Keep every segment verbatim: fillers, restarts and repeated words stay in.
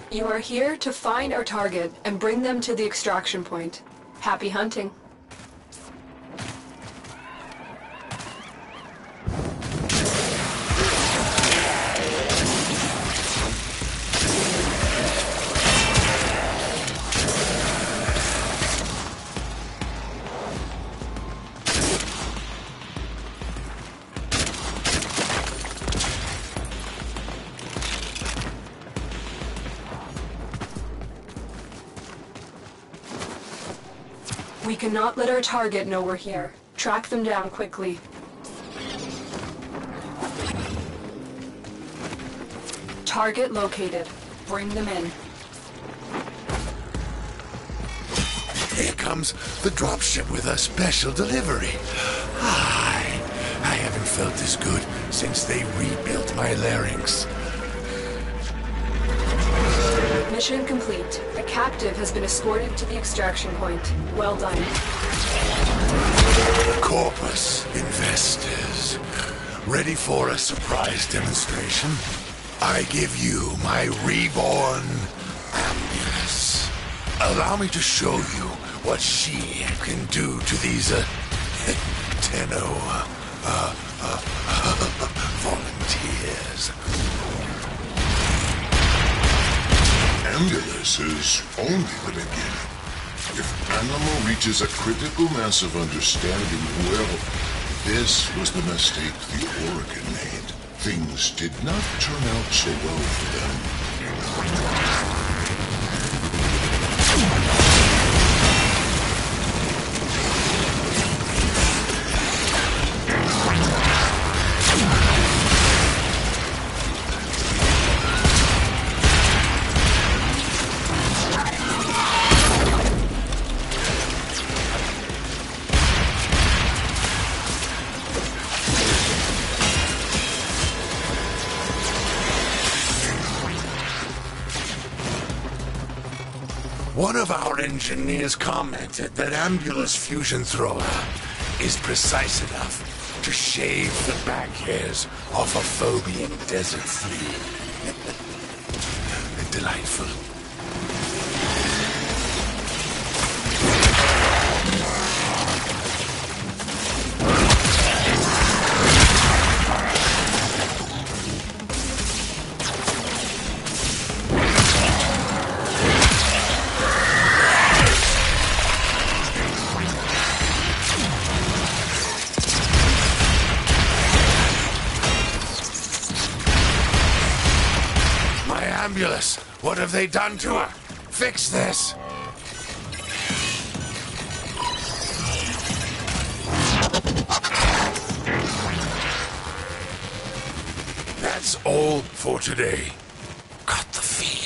You are here to find our target and bring them to the extraction point. Happy hunting. We cannot let our target know we're here. Track them down quickly. Target located. Bring them in. Here comes the dropship with a special delivery. Hi. I haven't felt this good since they rebuilt my larynx. Mission complete. A captive has been escorted to the extraction point. Well done. Corpus investors. Ready for a surprise demonstration? I give you my reborn Ambulus. Allow me to show you what she can do to these uh, Tenno uh, uh, volunteers. Ambulus is only the beginning. If Animal reaches a critical mass of understanding, well, this was the mistake the Orokin made. Things did not turn out so well for them. One of our engineers commented that Ambulus Fusion Thrower is precise enough to shave the back hairs off a Phobian desert flea. Delightful. Ambulus, what have they done to her? Fix this! That's all for today. Cut the feed.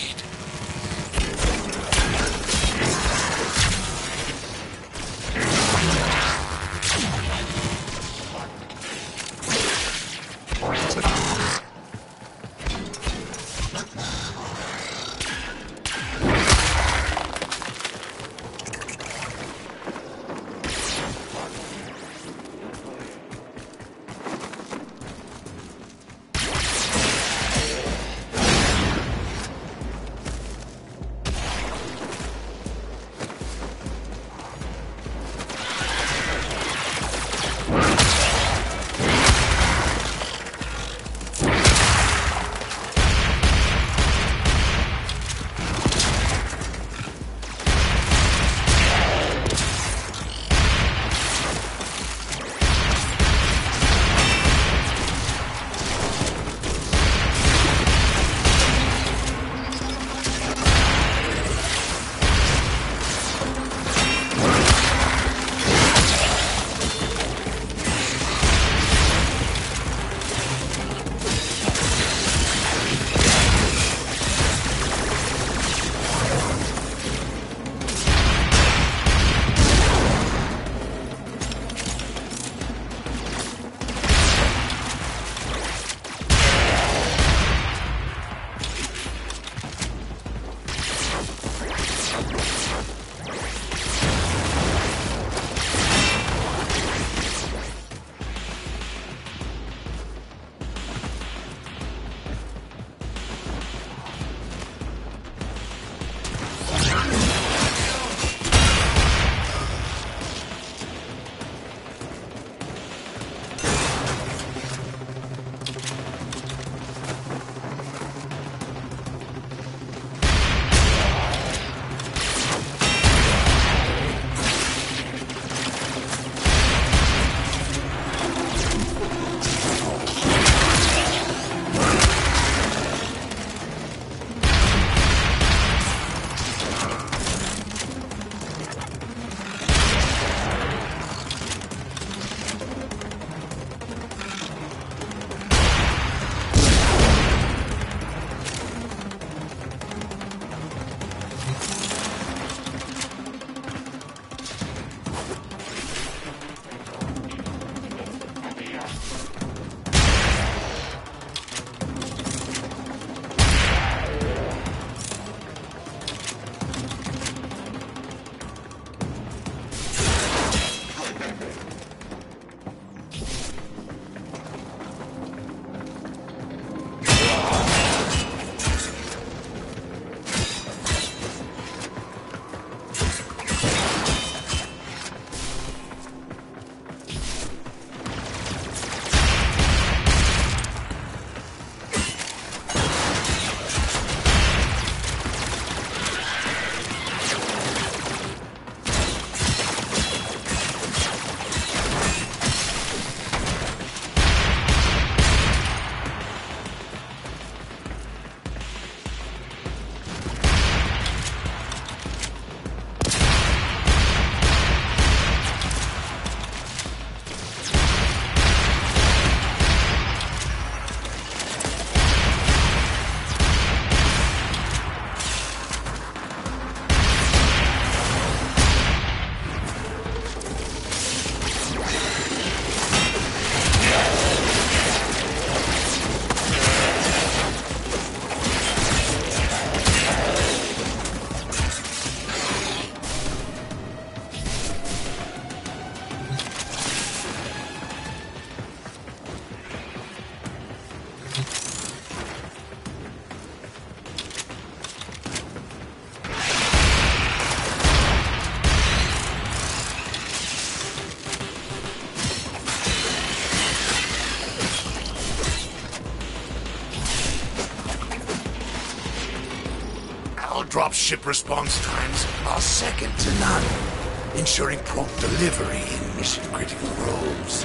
ship response times are second to none, ensuring prompt delivery in mission-critical roles.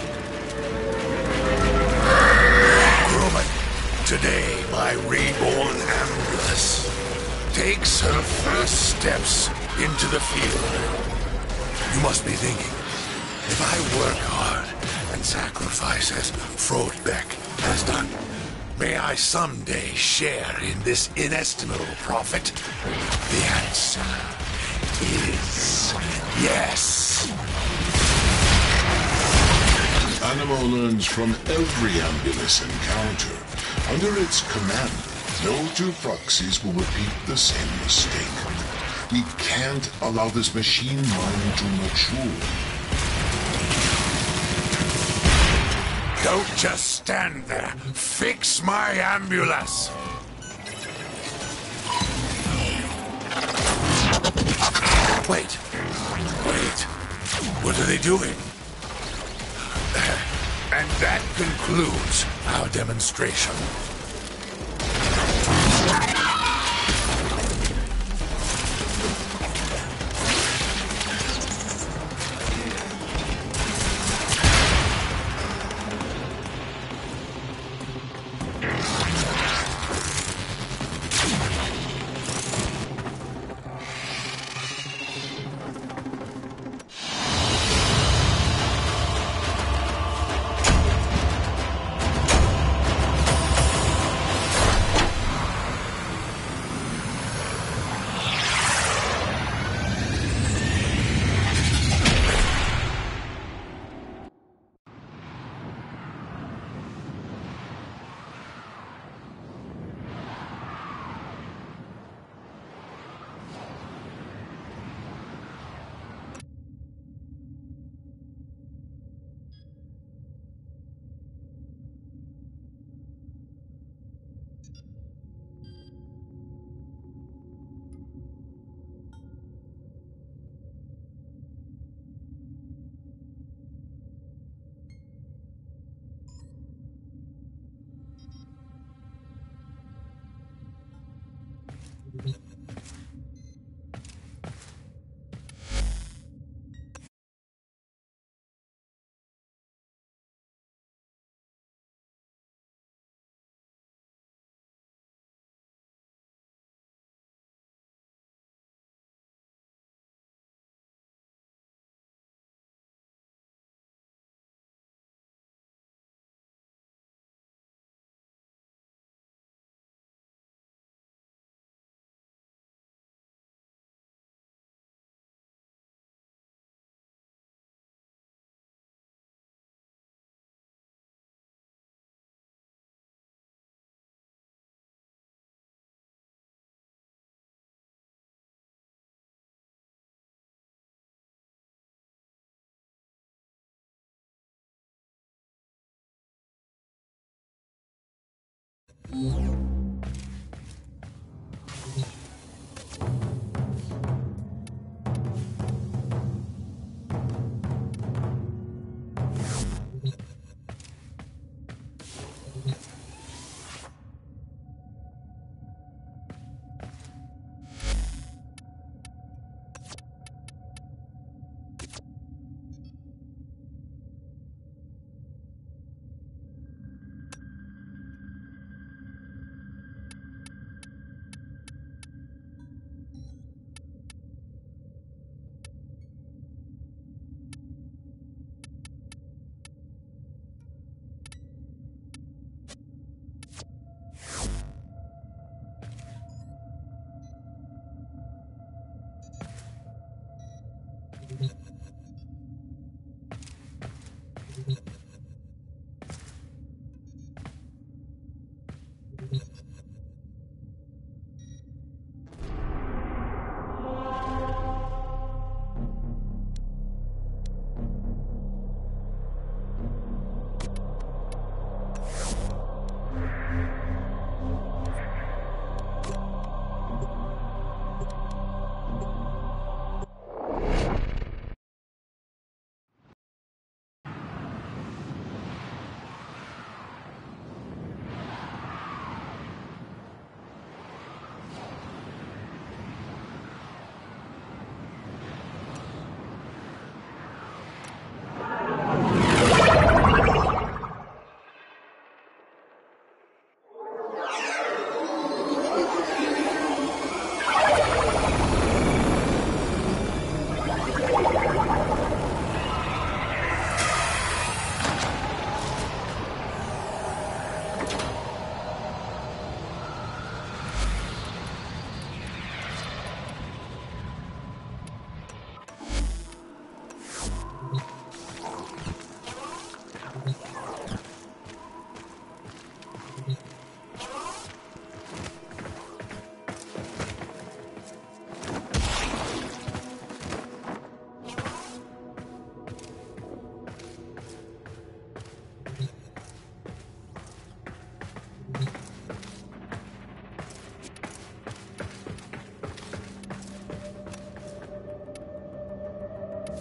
Grumman, today my reborn Ambulance takes her first steps into the field. You must be thinking, if I work hard and sacrifice as Frostbeck has done, may I someday share in this inestimable profit? The answer is yes. Animo learns from every Ambulance encounter. Under its command, no two proxies will repeat the same mistake. We can't allow this machine mind to mature. Don't just stand there. Fix my Ambulance. Wait. Wait. What are they doing? And that concludes our demonstration.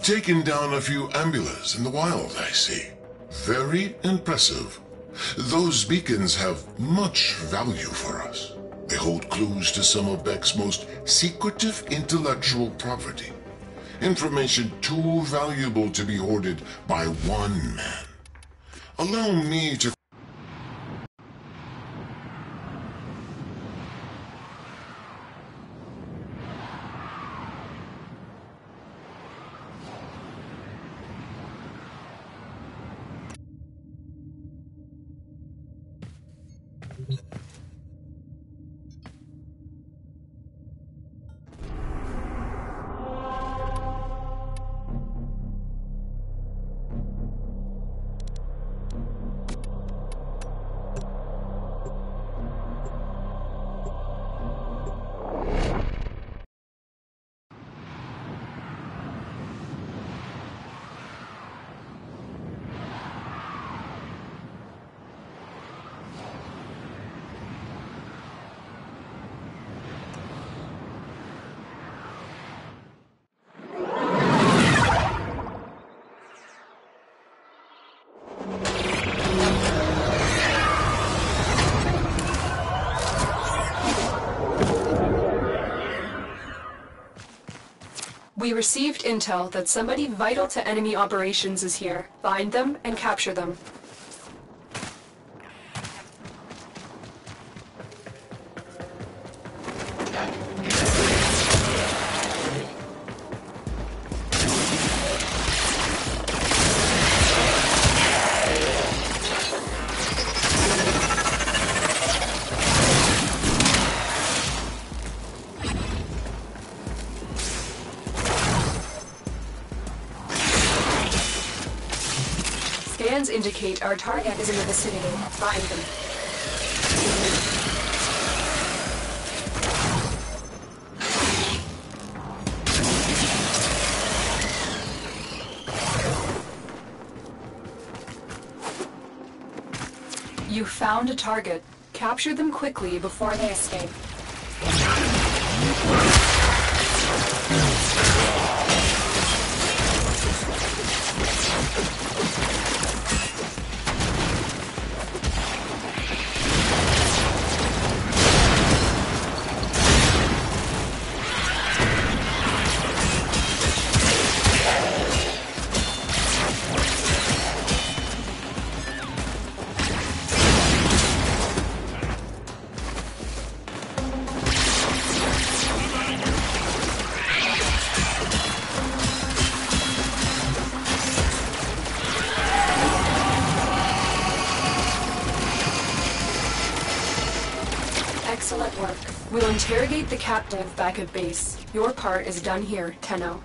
taken down a few ambulas in the wild, I see. Very impressive. Those beacons have much value for us. They hold clues to some of Beck's most secretive intellectual property. Information too valuable to be hoarded by one man. Allow me to... We received intel that somebody vital to enemy operations is here. Find them and capture them. Scans indicate our target is in the vicinity. Find them. You found a target. Capture them quickly before they escape. Excellent work. We'll interrogate the captive back at base. Your part is done here, Tenno.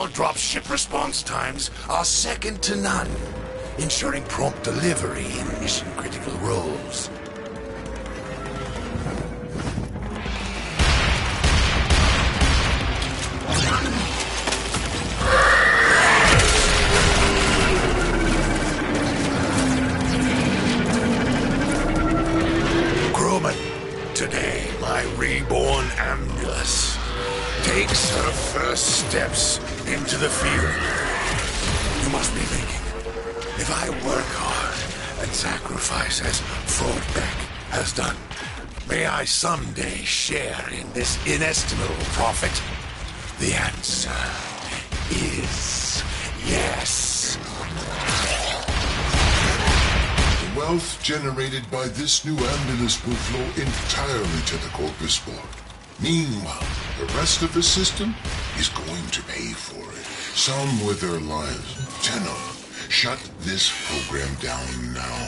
dropship response times are second to none, ensuring prompt delivery in mission-critical roles. Crewman, today my reborn Ambulance takes her first steps into the field. You must be thinking, if I work hard and sacrifice as Ford Beck has done, may I someday share in this inestimable profit? The answer is yes. The wealth generated by this new ambulance will flow entirely to the Corpus Board. Meanwhile, the rest of the system is going to pay for it. Some with their lives. Tenno, shut this program down now.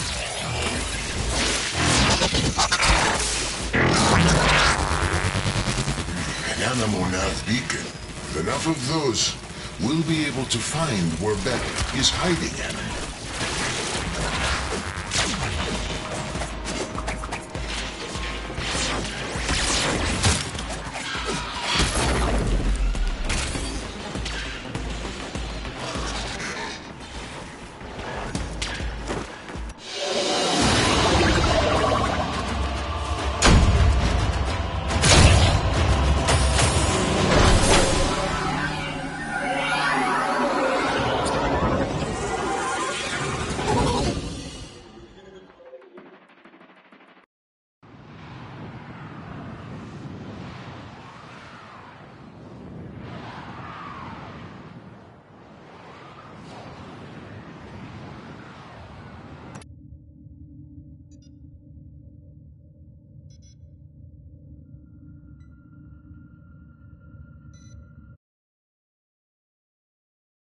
An Anamo-Nav beacon. Enough of those. We'll be able to find where Beck is hiding Animo.